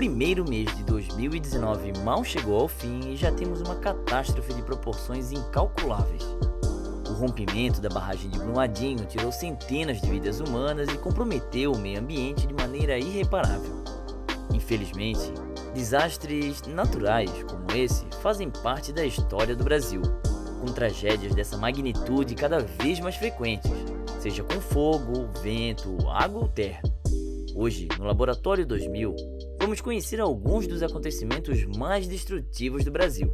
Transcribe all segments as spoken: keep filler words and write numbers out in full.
primeiro mês de dois mil e dezenove mal chegou ao fim e já temos uma catástrofe de proporções incalculáveis. O rompimento da barragem de Brumadinho tirou centenas de vidas humanas e comprometeu o meio ambiente de maneira irreparável. Infelizmente, desastres naturais como esse fazem parte da história do Brasil, com tragédias dessa magnitude cada vez mais frequentes, seja com fogo, vento, água ou terra. Hoje, no Laboratório dois mil, vamos conhecer alguns dos acontecimentos mais destrutivos do Brasil.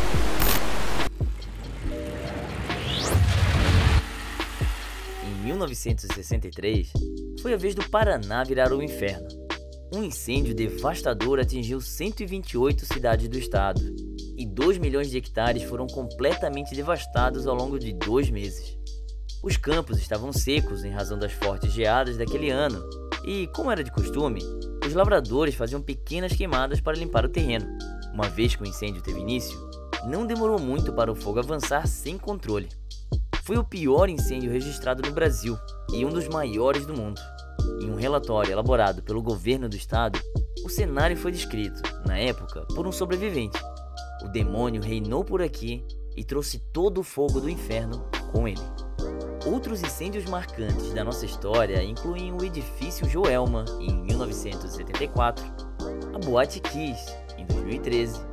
Em mil novecentos e sessenta e três, foi a vez do Paraná virar o inferno. Um incêndio devastador atingiu cento e vinte e oito cidades do estado, e dois milhões de hectares foram completamente devastados ao longo de dois meses. Os campos estavam secos em razão das fortes geadas daquele ano, e, como era de costume, os lavradores faziam pequenas queimadas para limpar o terreno. Uma vez que o incêndio teve início, não demorou muito para o fogo avançar sem controle. Foi o pior incêndio registrado no Brasil e um dos maiores do mundo. Em um relatório elaborado pelo governo do estado, o cenário foi descrito, na época, por um sobrevivente. O demônio reinou por aqui e trouxe todo o fogo do inferno com ele. Outros incêndios marcantes da nossa história incluem o edifício Joelma, em mil novecentos e setenta e quatro, a Boate Kiss, em dois mil e treze,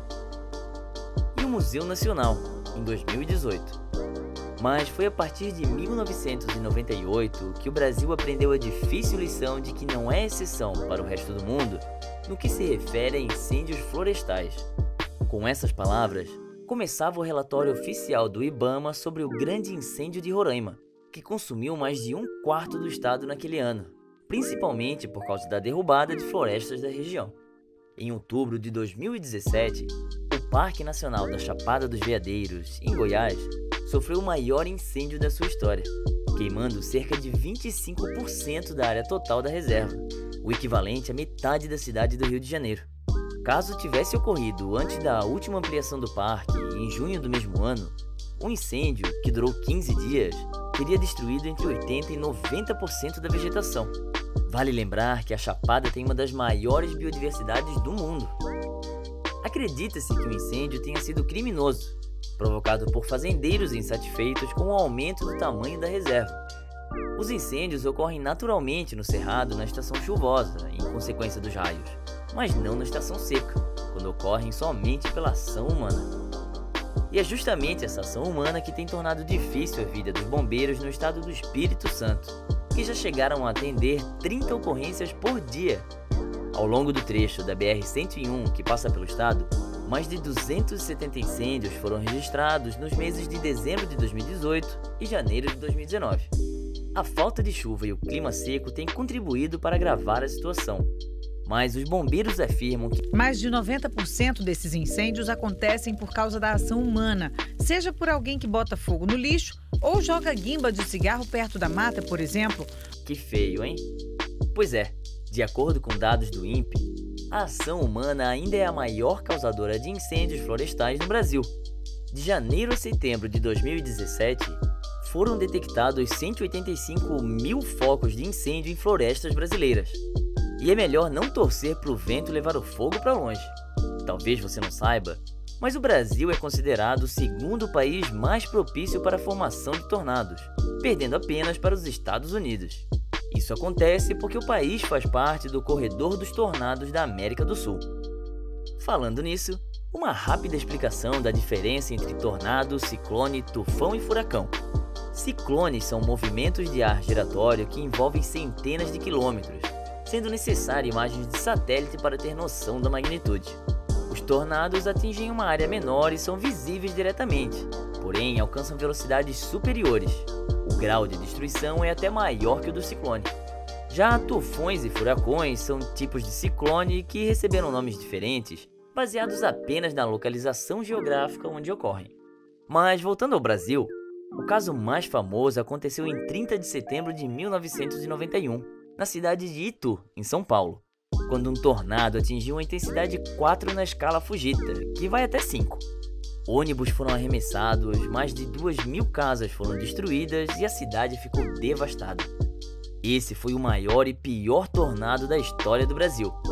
e o Museu Nacional, em dois mil e dezoito. Mas foi a partir de mil novecentos e noventa e oito que o Brasil aprendeu a difícil lição de que não é exceção para o resto do mundo no que se refere a incêndios florestais. Com essas palavras, começava o relatório oficial do IBAMA sobre o grande incêndio de Roraima, que consumiu mais de um quarto do estado naquele ano, principalmente por causa da derrubada de florestas da região. Em outubro de dois mil e dezessete, o Parque Nacional da Chapada dos Veadeiros, em Goiás, sofreu o maior incêndio da sua história, queimando cerca de vinte e cinco por cento da área total da reserva, o equivalente à metade da cidade do Rio de Janeiro. Caso tivesse ocorrido antes da última ampliação do parque, em junho do mesmo ano, um incêndio, que durou quinze dias, teria destruído entre oitenta por cento e noventa por cento da vegetação. Vale lembrar que a Chapada tem uma das maiores biodiversidades do mundo. Acredita-se que o incêndio tenha sido criminoso, provocado por fazendeiros insatisfeitos com o aumento do tamanho da reserva. Os incêndios ocorrem naturalmente no cerrado na estação chuvosa, em consequência dos raios, mas não na estação seca, quando ocorrem somente pela ação humana. E é justamente essa ação humana que tem tornado difícil a vida dos bombeiros no estado do Espírito Santo, que já chegaram a atender trinta ocorrências por dia. Ao longo do trecho da B R cento e um que passa pelo estado, mais de duzentos e setenta incêndios foram registrados nos meses de dezembro de dois mil e dezoito e janeiro de dois mil e dezenove. A falta de chuva e o clima seco têm contribuído para agravar a situação, mas os bombeiros afirmam que mais de noventa por cento desses incêndios acontecem por causa da ação humana, seja por alguém que bota fogo no lixo ou joga guimba de cigarro perto da mata, por exemplo. Que feio, hein? Pois é, de acordo com dados do INPE, a ação humana ainda é a maior causadora de incêndios florestais no Brasil. De janeiro a setembro de dois mil e dezessete, foram detectados cento e oitenta e cinco mil focos de incêndio em florestas brasileiras. E é melhor não torcer para o vento levar o fogo para longe. Talvez você não saiba, mas o Brasil é considerado o segundo país mais propício para a formação de tornados, perdendo apenas para os Estados Unidos. Isso acontece porque o país faz parte do Corredor dos Tornados da América do Sul. Falando nisso, uma rápida explicação da diferença entre tornado, ciclone, tufão e furacão. Ciclones são movimentos de ar giratório que envolvem centenas de quilômetros, sendo necessária imagens de satélite para ter noção da magnitude. Os tornados atingem uma área menor e são visíveis diretamente, porém alcançam velocidades superiores. O grau de destruição é até maior que o do ciclone. Já tufões e furacões são tipos de ciclone que receberam nomes diferentes, baseados apenas na localização geográfica onde ocorrem. Mas voltando ao Brasil, o caso mais famoso aconteceu em trinta de setembro de mil novecentos e noventa e um, na cidade de Itu, em São Paulo, quando um tornado atingiu uma intensidade quatro na escala Fujita, que vai até cinco. Ônibus foram arremessados, mais de duas mil casas foram destruídas e a cidade ficou devastada. Esse foi o maior e pior tornado da história do Brasil.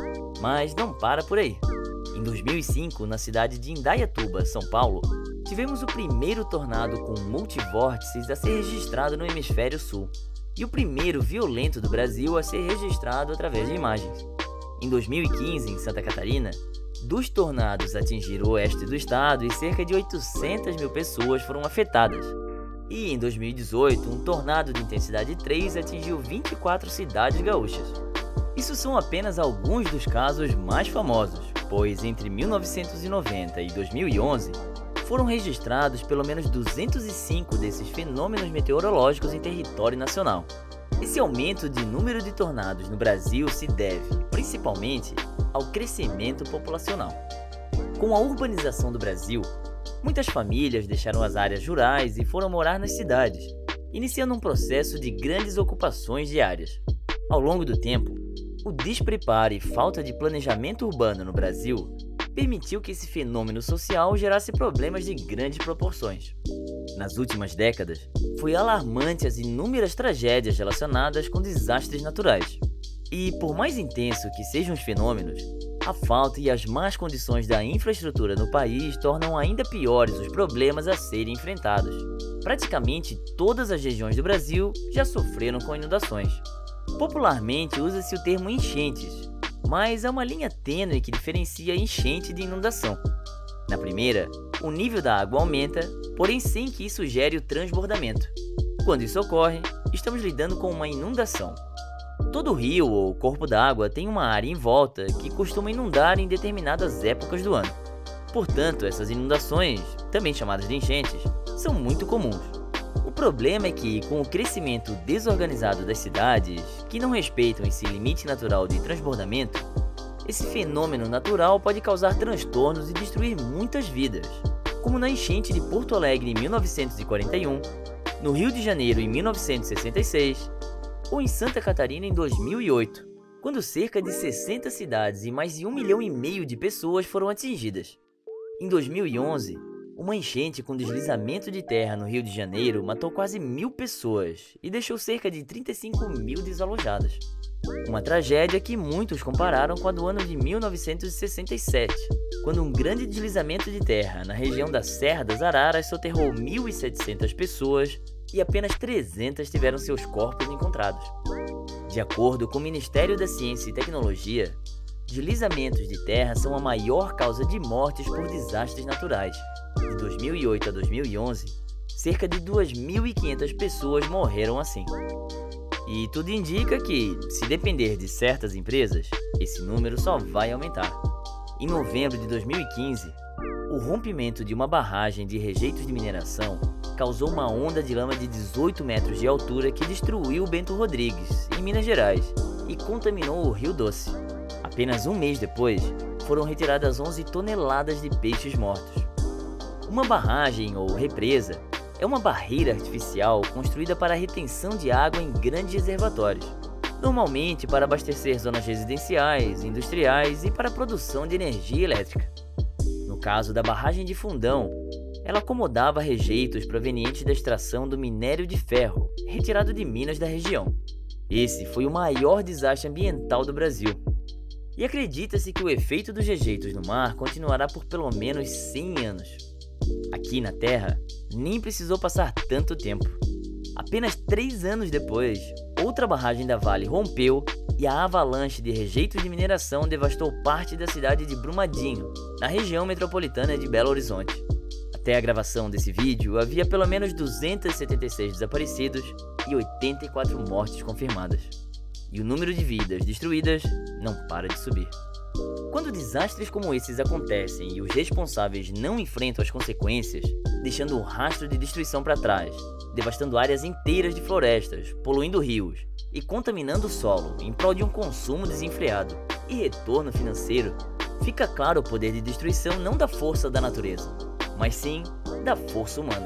Mas não para por aí. Em dois mil e cinco, na cidade de Indaiatuba, São Paulo, tivemos o primeiro tornado com multivórtices a ser registrado no hemisfério sul e o primeiro violento do Brasil a ser registrado através de imagens. Em dois mil e quinze, em Santa Catarina, dos tornados atingiram o oeste do estado e cerca de oitocentas mil pessoas foram afetadas. E em dois mil e dezoito, um tornado de intensidade três atingiu vinte e quatro cidades gaúchas. Isso são apenas alguns dos casos mais famosos, pois entre mil novecentos e noventa e dois mil e onze foram registrados pelo menos duzentos e cinco desses fenômenos meteorológicos em território nacional. Esse aumento de número de tornados no Brasil se deve, principalmente, ao crescimento populacional. Com a urbanização do Brasil, muitas famílias deixaram as áreas rurais e foram morar nas cidades, iniciando um processo de grandes ocupações diárias. Ao longo do tempo, o despreparo e falta de planejamento urbano no Brasil permitiu que esse fenômeno social gerasse problemas de grandes proporções. Nas últimas décadas, foi alarmante as inúmeras tragédias relacionadas com desastres naturais. E, por mais intenso que sejam os fenômenos, a falta e as más condições da infraestrutura no país tornam ainda piores os problemas a serem enfrentados. Praticamente todas as regiões do Brasil já sofreram com inundações. Popularmente usa-se o termo enchentes, mas há uma linha tênue que diferencia enchente de inundação. Na primeira, o nível da água aumenta, porém sem que isso gere o transbordamento. Quando isso ocorre, estamos lidando com uma inundação. Todo rio ou corpo d'água tem uma área em volta que costuma inundar em determinadas épocas do ano. Portanto, essas inundações, também chamadas de enchentes, são muito comuns. O problema é que, com o crescimento desorganizado das cidades, que não respeitam esse limite natural de transbordamento, esse fenômeno natural pode causar transtornos e destruir muitas vidas, como na enchente de Porto Alegre em mil novecentos e quarenta e um, no Rio de Janeiro em mil novecentos e sessenta e seis, ou em Santa Catarina em dois mil e oito, quando cerca de sessenta cidades e mais de um milhão e meio de pessoas foram atingidas. Em dois mil e onze, uma enchente com deslizamento de terra no Rio de Janeiro matou quase mil pessoas e deixou cerca de trinta e cinco mil desalojadas. Uma tragédia que muitos compararam com a do ano de mil novecentos e sessenta e sete, quando um grande deslizamento de terra na região da Serra das Araras soterrou mil e setecentas pessoas e apenas trezentas tiveram seus corpos encontrados. De acordo com o Ministério da Ciência e Tecnologia, deslizamentos de terra são a maior causa de mortes por desastres naturais. De dois mil e oito a dois mil e onze, cerca de duas mil e quinhentas pessoas morreram assim. E tudo indica que, se depender de certas empresas, esse número só vai aumentar. Em novembro de dois mil e quinze, o rompimento de uma barragem de rejeitos de mineração causou uma onda de lama de dezoito metros de altura que destruiu Bento Rodrigues, em Minas Gerais, e contaminou o Rio Doce. Apenas um mês depois, foram retiradas onze toneladas de peixes mortos. Uma barragem ou represa é uma barreira artificial construída para a retenção de água em grandes reservatórios, normalmente para abastecer zonas residenciais, industriais e para a produção de energia elétrica. No caso da barragem de Fundão, ela acomodava rejeitos provenientes da extração do minério de ferro, retirado de minas da região. Esse foi o maior desastre ambiental do Brasil. E acredita-se que o efeito dos rejeitos no mar continuará por pelo menos cem anos. Aqui na Terra, nem precisou passar tanto tempo. Apenas três anos depois, outra barragem da Vale rompeu e a avalanche de rejeitos de mineração devastou parte da cidade de Brumadinho, na região metropolitana de Belo Horizonte. Até a gravação desse vídeo, havia pelo menos duzentos e setenta e seis desaparecidos e oitenta e quatro mortes confirmadas. E o número de vidas destruídas não para de subir. Quando desastres como esses acontecem e os responsáveis não enfrentam as consequências, deixando um rastro de destruição para trás, devastando áreas inteiras de florestas, poluindo rios e contaminando o solo em prol de um consumo desenfreado e retorno financeiro, fica claro o poder de destruição não da força da natureza, mas sim da força humana.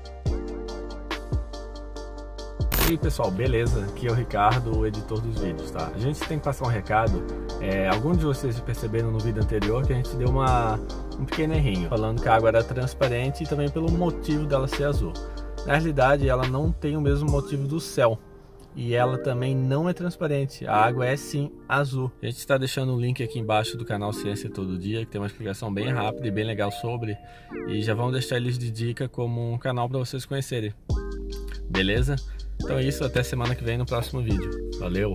E aí pessoal, beleza? Aqui é o Ricardo, o editor dos vídeos, tá? A gente tem que passar um recado. É, alguns de vocês perceberam no vídeo anterior que a gente deu uma, um pequeno errinho, falando que a água era transparente e também pelo motivo dela ser azul. Na realidade, ela não tem o mesmo motivo do céu. e ela também não é transparente. A água é sim azul. A gente está deixando o link aqui embaixo do canal Ciência Todo Dia, que tem uma explicação bem rápida e bem legal sobre, e já vamos deixar eles de dica como um canal para vocês conhecerem. Beleza? Então é isso, até semana que vem no próximo vídeo. Valeu!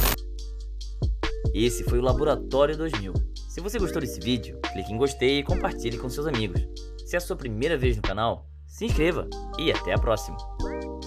Esse foi o Laboratório dois mil. Se você gostou desse vídeo, clique em gostei e compartilhe com seus amigos. Se é a sua primeira vez no canal, se inscreva e até a próxima!